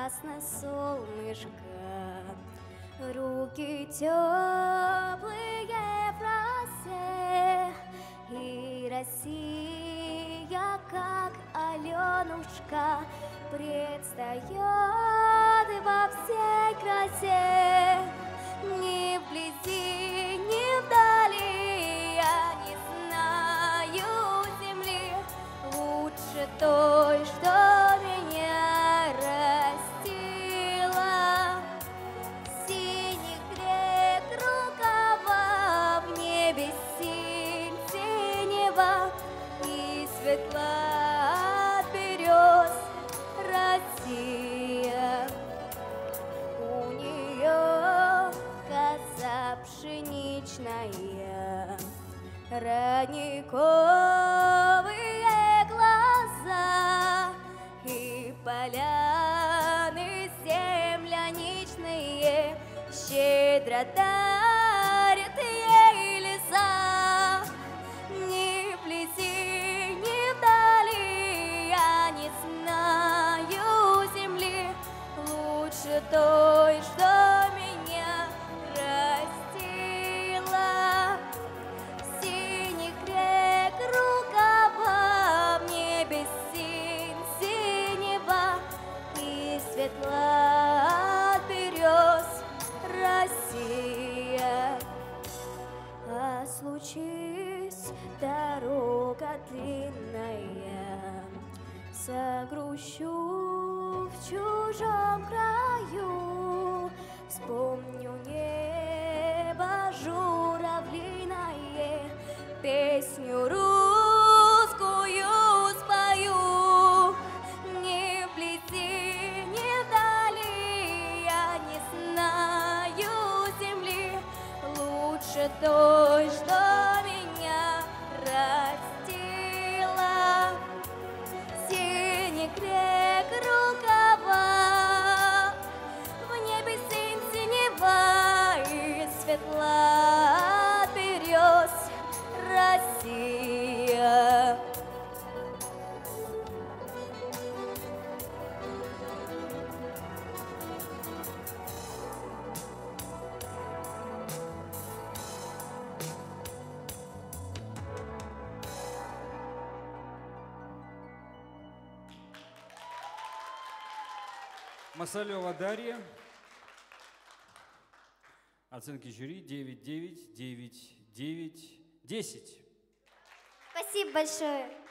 ясно солнышко, руки теплые в росе, и Россия, как Аленушка, предстает во всей красе. Ни вблизи, ни вдали я не знаю земли лучше той, что меня растила. Синих рек рукава, в небе синь синева, и светла от берез Россия. У нее коса пшеничная, родниковые глаза, и поляны земляничные щедро дарят ей леса. Ни вблизи, ни вдали я не знаю земли лучше той, что меня растила. Синих рек рукава, в небе синь синева, и светла от берез Россия. А случись дорога длинная, загрущу в чужом краю, вспомню небо журавлиное, песню русскую спою. Ни вблизи, ни вдали я не знаю земли лучше той, что меня растила. Синих рек рукава, в небе синь синева, и светла от берез Россия. Масалева Дарья. Оценки жюри 9, 9, 9, 9, 10. Спасибо большое.